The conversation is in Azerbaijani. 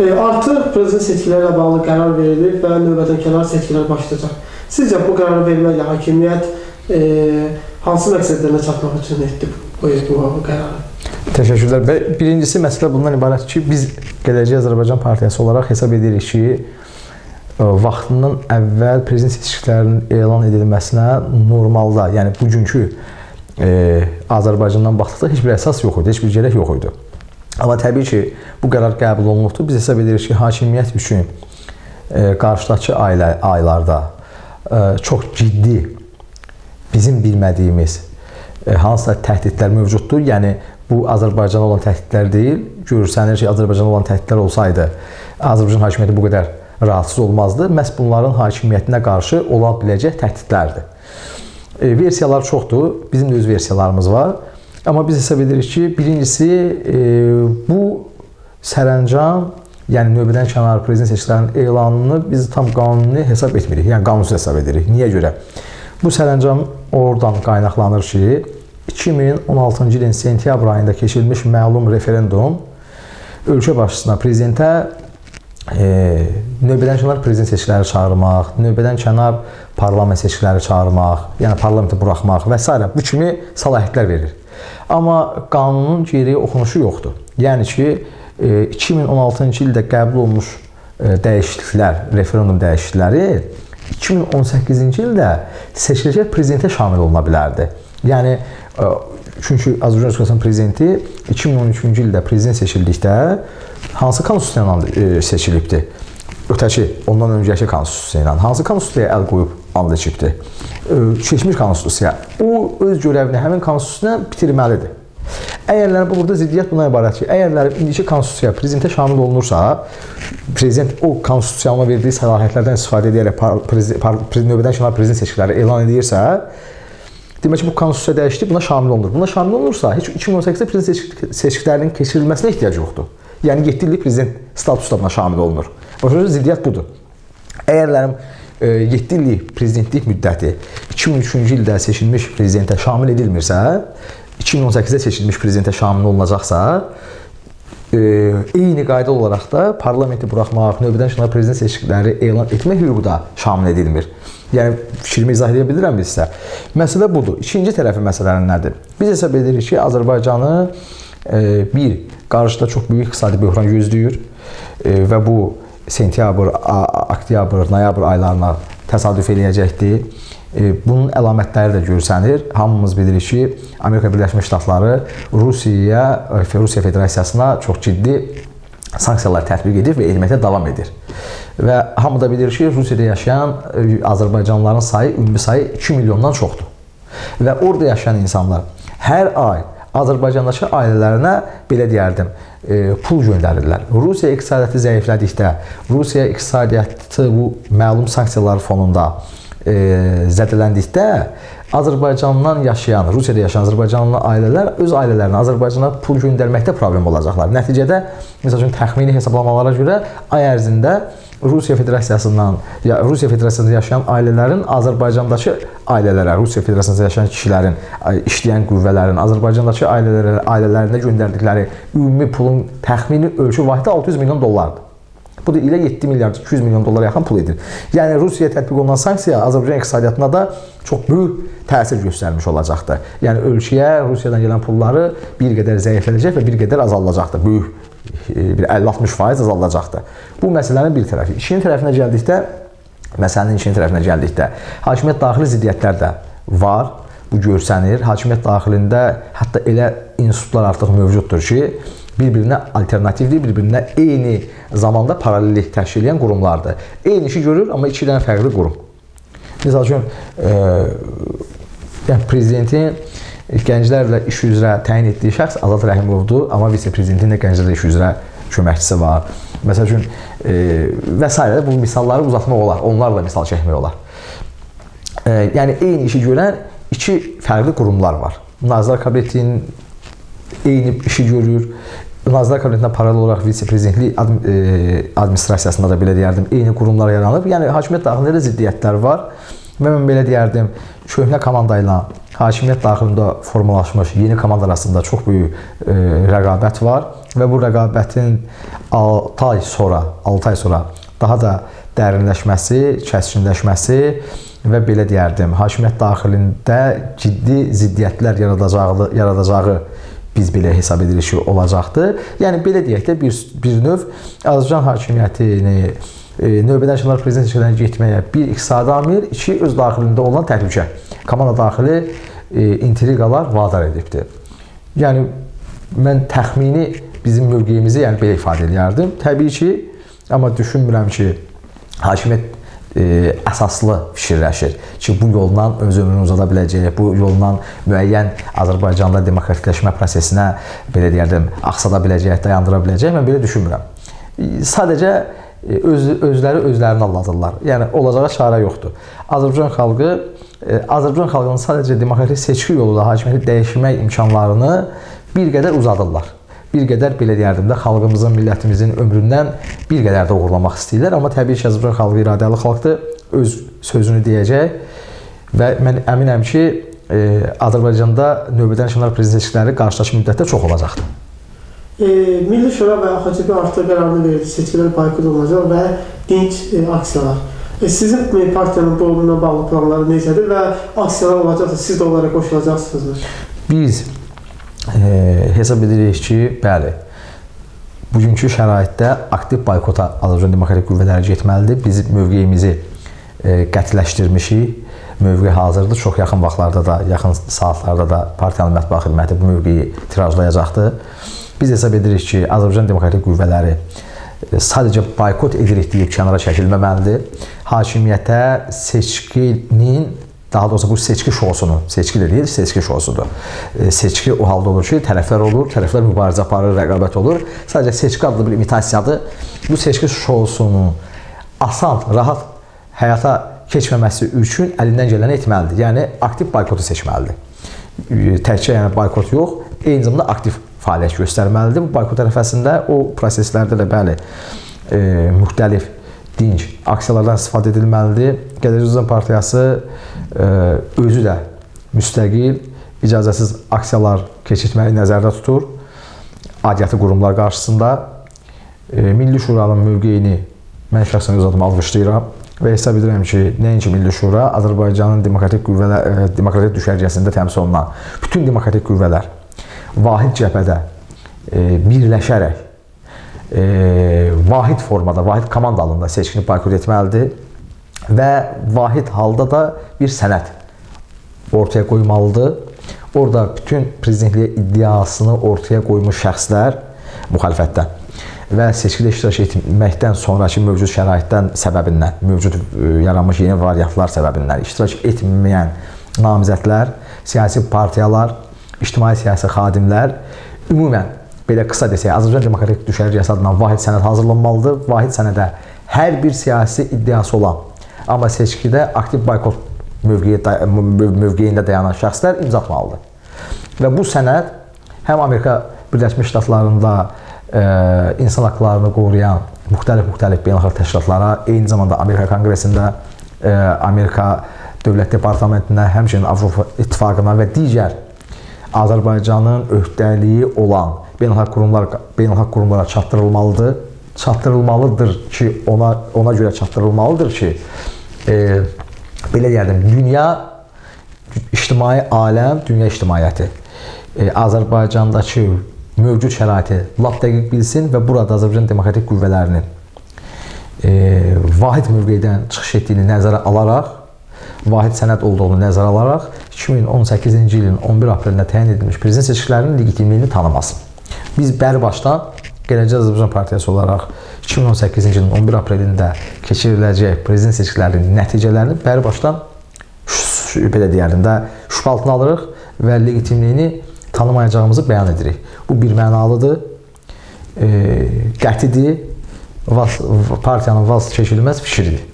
Artıq prezident seçkiləri ilə bağlı qərar verilib və növbədənkənar seçkilər başlayacaq. Sizcə bu qərarı verməklə hakimiyyət hansı məqsədlərinə çatmaq üçün etdi bu qərarı? Təşəkkürlər. Birincisi, məsələ bundan ibarət ki, biz Gələcək Azərbaycan Partiyası olaraq hesab edirik ki, vaxtından əvvəl prezident seçkilərinin elan edilməsinə normalda, yəni bugünkü Azərbaycandan baxdıqda heç bir əsas yox idi, heç bir gərək yox idi. Amma təbii ki, bu qərar qəbul olunubdur. Biz hesab edirik ki, hakimiyyət üçün qarşıdakı aylarda çox ciddi, bizim bilmədiyimiz hansısa təhdidlər mövcuddur. Yəni, bu Azərbaycana olan təhdidlər deyil. Görürsənir ki, Azərbaycana olan təhdidlər olsaydı, Azərbaycan hakimiyyəti bu qədər rahatsız olmazdı. Məhz bunların hakimiyyətinə qarşı ola biləcək təhdidlərdir. Versiyalar çoxdur. Bizim də öz versiyalarımız var. Amma biz hesab edirik ki, birincisi, bu sərəncam, yəni növbədən kənar prezident seçkilərinin elanını biz tam qanuni hesab etmirik. Yəni, qanunsuz hesab edirik. Niyə görə? Bu sərəncam oradan qaynaqlanır ki, 2016-cı ilin sentyabr ayında keçirilmiş məlum referendum ölkə başçısına, prezidentə növbədən kənar prezident seçkiləri çağırmaq, növbədən kənar parlament seçkiləri çağırmaq, yəni parlamenti buraxmaq və s. bu kimi səlahiyyətlər verir. Amma qanunun geriyə oxunuşu yoxdur. Yəni ki, 2016-cı ildə qəbul olunmuş dəyişikliklər, referendum dəyişiklikləri 2018-ci ildə seçiləcək prezidentə şamil oluna bilərdi. Yəni, çünki Azərbaycan Respublikasının prezidenti 2013-cü ildə prezident seçildikdə hansı konstitusiya ilə seçilibdir? Ötəki, ondan öncəki konstitusiya ilə. Hansı konstitusiyaya əl qoyub and içibdir? Keçmiş konstitusiya. O, öz görəvini həmin konstitusiyaya bitirməlidir. Əgərlər, burada ziddiyyət bundan ibarət ki, əgərlər indiki konstitusiyaya prezidentə şamil olunursa, prezident o konstitusiyanın verdiyi səlahiyyətlərdən istifadə edərək növbədən kənar prezident seçkiləri elan edirsə, demək ki, bu konstitusiya dəyişdi, buna şamil olunur. Buna şamil olunursa, heç 2018-də prezident seçkilərinin keçirilməsinə ehtiyac yoxdur. Yəni, 7 illik prezident statusu da buna şamil olunur. Başqa ziddiyyət budur. Əgərlərim 7 illik prezidentlik müddəti 2003-cü ildə seçilmiş prezidentə şamil edilmirsə, 2018-də seçilmiş prezidentə şamil olunacaqsa, eyni qayda olaraq da parlamenti buraxmaq, növbədən kənar prezident seçkiləri elan etmək hüququ da şamil edilmir. Yəni, fikrimi izah edə bilirəm bizsə. Məsələ budur. İkinci tərəfi məsələnin nədir? Biz hesab edirik ki, Azərbaycanı bir, qarşıda çox böyük iqtisadi böhran gözləyir və bu sentyabr, oktyabr, noyabr aylarına təsadüf eləyəcəkdir. Bunun əlamətləri də görsənir. Hamımız bilirik ki, Amerika Birləşmiş Ştatları Rusiya Federasiyasına çox ciddi sanksiyalar tətbiq edir və etməkdə davam edir. Və hamı da bilir ki, Rusiyada yaşayan Azərbaycanlıların sayı, ümumi sayı 2 milyondan çoxdur. Və orada yaşayan insanlar hər ay Azərbaycandakı ailələrinə, belə deyərdim, pul göndərirlər. Rusiya iqtisadiyyatı zəiflədikdə, Rusiya iqtisadiyyatı bu məlum sanksiyalar fonunda zədələndikdə, Azərbaycandan yaşayan, Rusiyada yaşayan Azərbaycanlı ailələr öz ailələrinə Azərbaycana pul göndərməkdə problem olacaqlar. Nəticədə, məsəl üçün, təxmini hesablamalara görə ay ərzində Rusiya Federasiyasında yaşayan ailələrin Azərbaycandakı ailələrə, Rusiya Federasiyasında yaşayan kişilərin, işləyən qüvvələrin Azərbaycandakı ailələrində göndərdikləri ümumi pulun təxmini ölçü vahidi 600 milyon dollardır. Bu da ilə 7 milyard 200 milyon dollara yaxın pul edir. Yəni, Rusiyaya tətbiq olunan sanksiya Azərbaycan iqtisadiyyatına da çox böyük təsir göstərmiş olacaqdır. Yəni, ölkəyə Rusiyadan gələn pulları bir qədər zəiflədəcək və bir qədər azaldacaqdır. Böyük bir 50-60% azaldacaqdır. Bu məsələnin bir tərəfi. İkinci tərəfinə gəldikdə, məsələnin ikinci tərəfinə gəldikdə, hakimiyyət daxili ziddiyyətlər də var. Bu görsənir. Hakimiyyət daxilində hətta elə institutlar artıq mövcuddur ki, bir-birinə alternativdir, bir-birinə eyni zamanda paralellik təşkil edən qurumlardır. Eyni işi görür, amma iki dənə fərqli qurum. Misal üçün, prezidentin gənclərlə iş üzrə təyin etdiyi şəxs Azad Rəhimovdur, amma vitse-prezidentin də gənclərlə iş üzrə köməkçisi var. Məsəl üçün, və s. Bu misalları uzatmaq olar, onlarla misal çəkmək olar. Yəni, eyni işi görən iki fərqli qurumlar var. Nazirlər Kabinetinin eyni işi görür. Nazirlər Kabinetindən paralel olaraq vitse-prezidentlik administrasiyasında da belə deyərdim, eyni qurumlar yaranıb. Yəni, hakimiyyət daxilində də ziddiyyətlər var Və mən belə deyərdim, köhnə komanda ilə hakimiyyət daxilində formalaşmış yeni komanda arasında çox böyük rəqabət var və bu rəqabətin 6 ay sonra daha da dərinləşməsi, kəskinləşməsi və belə deyərdim, hakimiyyət daxilində ciddi ziddiyyətlər yaradacağı biz belə hesab edirik ki, olacaqdır. Yəni, belə deyək də, bir növ Azərbaycan hakimiyyətini növbədənşinlər prezident seçkilərinə getməyə bir iqtisadi amil, iki öz daxilində olan təhlükə, komanda daxili intriqalar vadar edibdir. Yəni, mən təxmini bizim mövqeyimizi belə ifadə edərdim. Təbii ki, amma düşünmürəm ki, hakimiyyət əsaslı fikirləşir ki, bu yolla öz ömrünü uzada biləcək, bu yolla müəyyən Azərbaycanda demokratikləşmə prosesinə, belə deyərdim, axsada biləcək, dayandıra biləcək. Mən belə düşünmürəm. Sadəcə özlərini aldadırlar. Yəni, olacağa çarə yoxdur. Azərbaycan xalqının sadəcə demokratik seçki yolu da hakimiyyəti dəyişmək imkanlarını bir qədər uzadırlar. Bir qədər, belə deyərdim də, xalqımızın, millətimizin ömründən bir qədər də uğurlamaq istəyirlər. Amma təbii ki, Azərbaycan xalqı iradəli xalqdır, öz sözünü deyəcək və mən əminəm ki, Azərbaycanda növbədənşinlər prezident seçkiləri qarşıdakı müddətdə çox olacaqdır. Milli Şura və AXCB artıq qərarını verdi, seçkilər boykot olunacaq və dinc aksiyalar. Sizin partiyanın bununla bağlı planları necədir və aksiyalar olacaqsa, siz də onlara qoşulacaqsınızmı? Biz hesab edirik ki, bəli, bugünkü şəraitdə aktiv boykota Azərbaycan Demokratik Qüvvələri getməlidir. Biz mövqeyimizi qətiləşdirmişik, mövqey hazırdır. Çox yaxın vaxtlarda da, yaxın saatlarda da partiyanın mətbuat xidməti bu mövqeyi tirajlayacaqdır. Biz hesab edirik ki, Azərbaycan Demokratik Qüvvələri sadəcə boykot edirik deyib kənara çəkilməməlidir. Hakimiyyətə seçkinin, daha doğrusu bu seçki şousunu, seçki də deyil, seçki şousudur. Seçki o halda olur ki, tərəflər olur, tərəflər mübarizə aparır, rəqabət olur. Sadəcə seçki adlı bir imitasiyadır. Bu seçki şousunu asan, rahat həyata keçməməsi üçün əlindən gələni etməlidir. Yəni, aktiv boykotu seçməlidir. Təkcə yəni boykot yox, eyni zamanda aktiv fəaliyyət göstərməlidir. Bu boykot ərəfəsində o proseslərdə də bəli, müxtəlif dinc aksiyalardan istifadə edilməlidir. Gələcək Özbəkistan Partiyası özü də müstəqil, icazəsiz aksiyalar keçirtməyi nəzərdə tutur. Aidiyyatı qurumlar qarşısında Milli Şuranın mövqeyini mən şəxsən öz adıma alqışlayıram və hesab edirəm ki, nəinki Milli Şura, Azərbaycanın demokratik düşərgəsində təmsil olunan bütün demokratik qüvvələr vahid cəbhədə birləşərək vahid formada, vahid komanda halında seçkini boykot etməlidir və vahid halda da bir sənəd ortaya qoymalıdır. Orada bütün prezidentliyə iddiasını ortaya qoymuş şəxslər müxalifətdən və seçkidə iştirak etməkdən sonraki mövcud şəraitdən səbəbindən, mövcud yaranmış yeni variantlar səbəbindən iştirak etməyən namizədlər, siyasi partiyalar, ictimai siyasi xadimlər, ümumən belə qısa desək, Azərbaycan Demokratik Düşərgəsi adına vahid sənəd hazırlanmalıdır. Vahid sənədə hər bir siyasi iddiası olan, amma seçkidə aktiv boykot mövqeyində dayanan şəxslər imza atmalıdır. Və bu sənəd həm Amerika Birləşmiş Ştatlarında insan haqlarını qoruyan müxtəlif beynəlxalq təşkilatlara, eyni zamanda Amerika Konqresində, Amerika Dövlət Departamentində, həmçinin Avropa İttifaqına və digər Azərbaycanın öhdəliyi olan beynəlxalq qurumlara çatdırılmalıdır. Çatdırılmalıdır ki, ona görə çatdırılmalıdır ki, belə deyərdim, dünya ictimai aləm, dünya ictimaiyyəti Azərbaycandakı mövcud şəraiti lap dəqiq bilsin və burada Azərbaycan Demokratik Qüvvələrinin vahid mövqeydən çıxış etdiyini nəzərə alaraq, vahid sənəd olduğunu nəzərə alaraq 2018-ci ilin 11 aprelində təyin edilmiş prezident seçkilərinin legitimliyini tanımasın. Biz bərbaşdan Gələcək Azərbaycan Partiyası olaraq 2018-ci ilin 11 aprelində keçiriləcək prezident seçkilərinin nəticələrini bərbaşdan belə deyərdim də şübhə altına alırıq və legitimliyini tanımayacağımızı bəyan edirik. Bu bir mənalıdır, qətidir, partiyanın vaz keçirilməz fikridir.